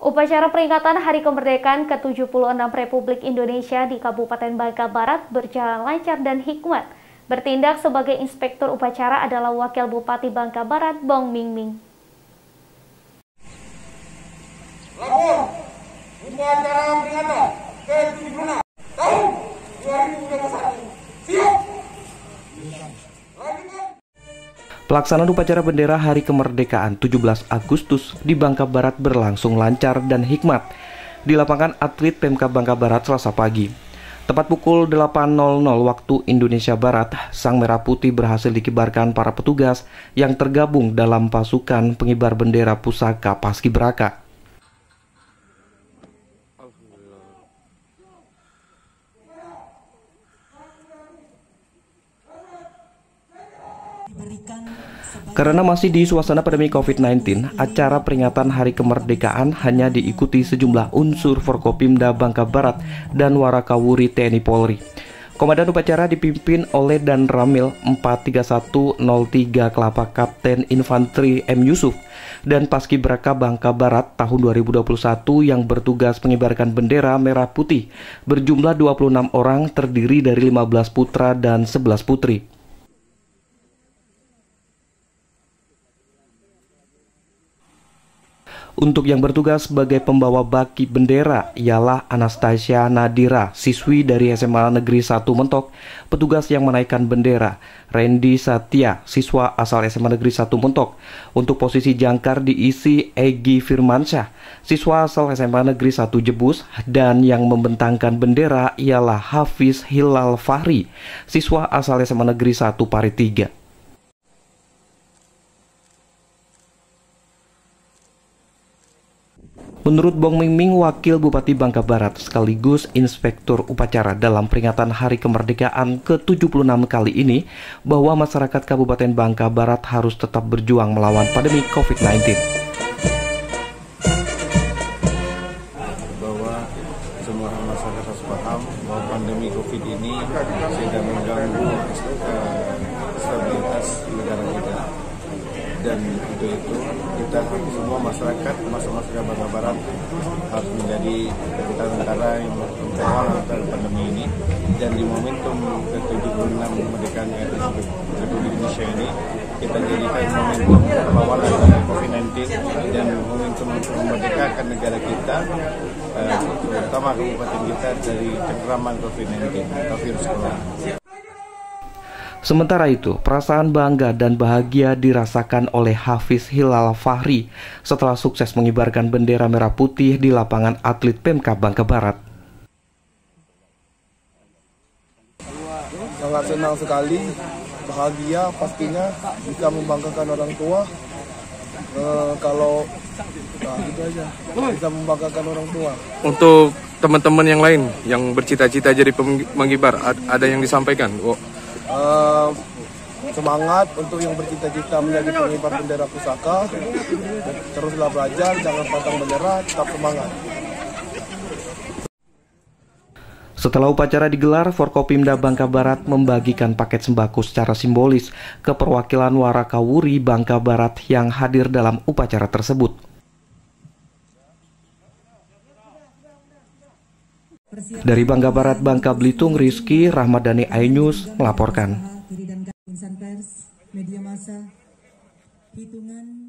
Upacara peringatan Hari Kemerdekaan ke-76 Republik Indonesia di Kabupaten Bangka Barat berjalan lancar dan hikmat. Bertindak sebagai inspektur upacara adalah Wakil Bupati Bangka Barat, Bong Mingming. Lapor upacara peringatan ke-76 tahun 2021. Siap. Pelaksanaan upacara bendera Hari Kemerdekaan 17 Agustus di Bangka Barat berlangsung lancar dan hikmat di lapangan atlet Pemkab Bangka Barat Selasa pagi. Tepat pukul 8.00 waktu Indonesia Barat, sang merah putih berhasil dikibarkan para petugas yang tergabung dalam pasukan pengibar bendera pusaka Paskibraka. Karena masih di suasana pandemi COVID-19, acara peringatan Hari Kemerdekaan hanya diikuti sejumlah unsur Forkopimda Bangka Barat dan Warakawuri TNI Polri. Komandan upacara dipimpin oleh Dan Ramil 43103 Kelapa Kapten Infanteri M. Yusuf dan Paskibraka Bangka Barat tahun 2021 yang bertugas mengibarkan bendera merah putih berjumlah 26 orang terdiri dari 15 putra dan 11 putri. Untuk yang bertugas sebagai pembawa baki bendera ialah Anastasia Nadira, siswi dari SMA Negeri 1 Mentok, petugas yang menaikkan bendera, Randy Satya, siswa asal SMA Negeri 1 Mentok. Untuk posisi jangkar diisi Egy Firmansyah, siswa asal SMA Negeri 1 Jebus, dan yang membentangkan bendera ialah Hafiz Hilal Fahri, siswa asal SMA Negeri 1 Pari 3. Menurut Bong Mingming, Wakil Bupati Bangka Barat sekaligus Inspektur Upacara dalam peringatan Hari Kemerdekaan ke-76 kali ini, bahwa masyarakat Kabupaten Bangka Barat harus tetap berjuang melawan pandemi COVID-19. Bahwa semua masyarakat harus paham bahwa pandemi COVID ini sudah mengganggu stabilitas negara kita. Dan untuk itu kita semua masyarakat Bangka Barat harus menjadi tentara yang melawan pandemi ini. Dan di momentum ke-76 kemerdekaan Republik Indonesia ini, kita jadikan momentum perlawanan COVID-19 dan momentum memerdekakan negara kita, terutama kabupaten kita dari cengkraman COVID-19 atau virus corona. Sementara itu, perasaan bangga dan bahagia dirasakan oleh Hafiz Hilal Fahri setelah sukses mengibarkan bendera merah putih di lapangan atlet Pemkab Bangka Barat. Sangat senang sekali, bahagia pastinya jika membanggakan orang tua. Gitu aja, bisa membanggakan orang tua. Untuk teman-teman yang lain yang bercita-cita jadi pengibar, ada yang disampaikan? Semangat untuk yang bercita-cita menjadi pengibar bendera pusaka. Teruslah belajar, jangan pantang menyerah, tetap semangat. Setelah upacara digelar, Forkopimda Bangka Barat membagikan paket sembako secara simbolis ke perwakilan Warakawuri Bangka Barat yang hadir dalam upacara tersebut. Dari Bangka Barat, Bangka Belitung, Rizky Rahmadani iNews melaporkan. Insan pers, media massa, hitungan